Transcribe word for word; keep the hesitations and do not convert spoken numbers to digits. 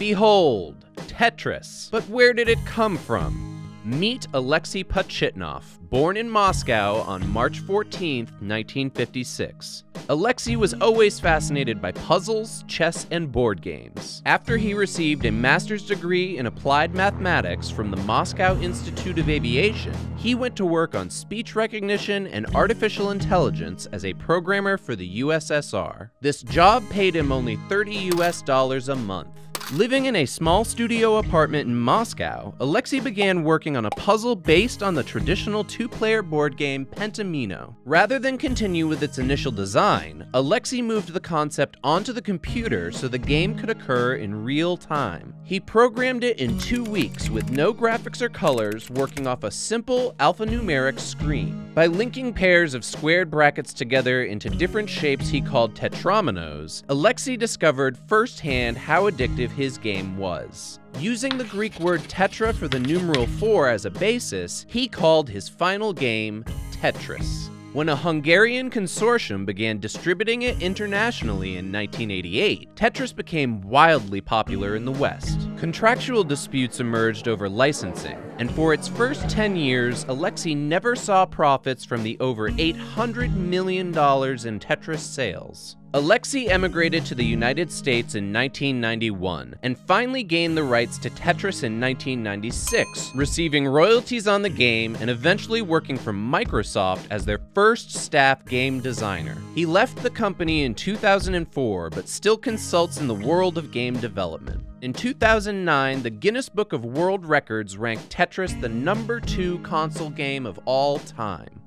Behold, Tetris. But where did it come from? Meet Alexei Pachitnov, born in Moscow on March fourteenth, nineteen fifty-six. Alexei was always fascinated by puzzles, chess, and board games. After he received a master's degree in applied mathematics from the Moscow Institute of Aviation, he went to work on speech recognition and artificial intelligence as a programmer for the U S S R. This job paid him only thirty U S dollars a month. Living in a small studio apartment in Moscow, Alexei began working on a puzzle based on the traditional two-player board game Pentamino. Rather than continue with its initial design, Alexei moved the concept onto the computer so the game could occur in real time. He programmed it in two weeks with no graphics or colors, working off a simple alphanumeric screen. By linking pairs of squared brackets together into different shapes he called tetrominoes, Alexei discovered firsthand how addictive his game was. Using the Greek word tetra for the numeral four as a basis, he called his final game Tetris. When a Hungarian consortium began distributing it internationally in nineteen eighty-eight, Tetris became wildly popular in the West. Contractual disputes emerged over licensing, and for its first ten years, Alexei never saw profits from the over eight hundred million dollars in Tetris sales. Alexei emigrated to the United States in nineteen ninety-one and finally gained the rights to Tetris in nineteen ninety-six, receiving royalties on the game and eventually working for Microsoft as their first staff game designer. He left the company in two thousand four but still consults in the world of game development. In two thousand nine, the Guinness Book of World Records ranked Tetris the number two console game of all time.